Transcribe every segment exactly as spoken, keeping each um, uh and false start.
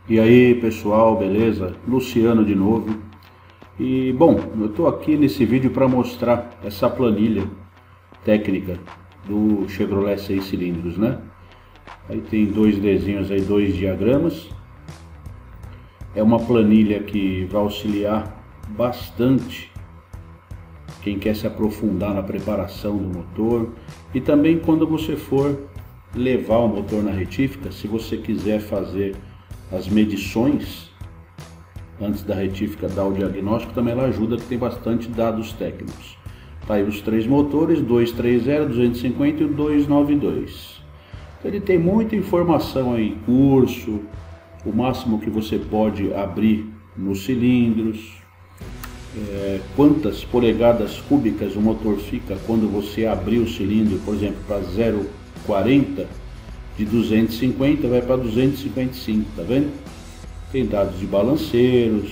E aí pessoal, beleza? Luciano de novo. E bom, eu estou aqui nesse vídeo para mostrar essa planilha técnica do Chevrolet seis cilindros, né? Aí tem dois desenhos aí, dois diagramas. É uma planilha que vai auxiliar bastante quem quer se aprofundar na preparação do motor, e também quando você for levar o motor na retífica, se você quiser fazer as medições antes da retífica dar o diagnóstico, também ela ajuda, que tem bastante dados técnicos. Tá aí os três motores, duzentos e trinta, duzentos e cinquenta e o duzentos e noventa e dois. Então ele tem muita informação aí, curso, o máximo que você pode abrir nos cilindros, é, quantas polegadas cúbicas o motor fica quando você abrir o cilindro, por exemplo, para zero vírgula quarenta, de duzentos e cinquenta vai para duzentos e cinquenta e cinco, tá vendo? Tem dados de balanceiros,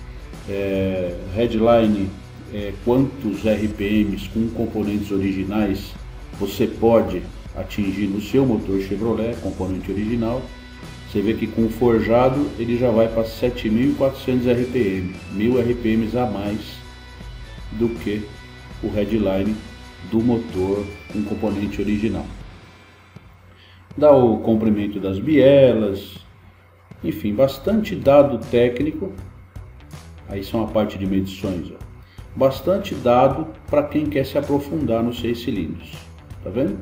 é, headline, é, quantos R P Ms com componentes originais você pode atingir no seu motor Chevrolet, componente original. Você vê que com o forjado ele já vai para sete mil e quatrocentos R P M, mil R P Ms a mais do que o headline do motor com componente original. Dá o comprimento das bielas, enfim, bastante dado técnico. Aí são a parte de medições, ó. Bastante dado para quem quer se aprofundar nos seis cilindros, tá vendo?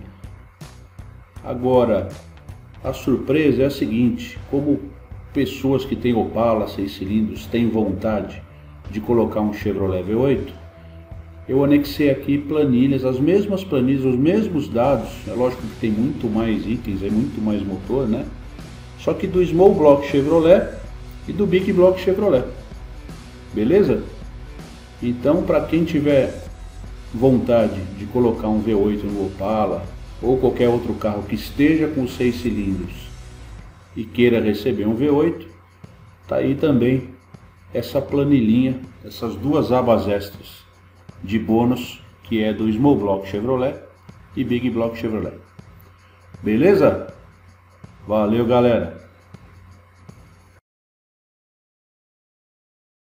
Agora, a surpresa é a seguinte: como pessoas que têm Opala seis cilindros têm vontade de colocar um Chevrolet V oito, eu anexei aqui planilhas, as mesmas planilhas, os mesmos dados. É lógico que tem muito mais itens, é muito mais motor, né? Só que do Small Block Chevrolet e do Big Block Chevrolet. Beleza? Então, para quem tiver vontade de colocar um V oito no Opala ou qualquer outro carro que esteja com seis cilindros e queira receber um V oito, tá aí também essa planilhinha, essas duas abas extras de bônus, que é do Small Block Chevrolet e Big Block Chevrolet. Beleza? Valeu, galera!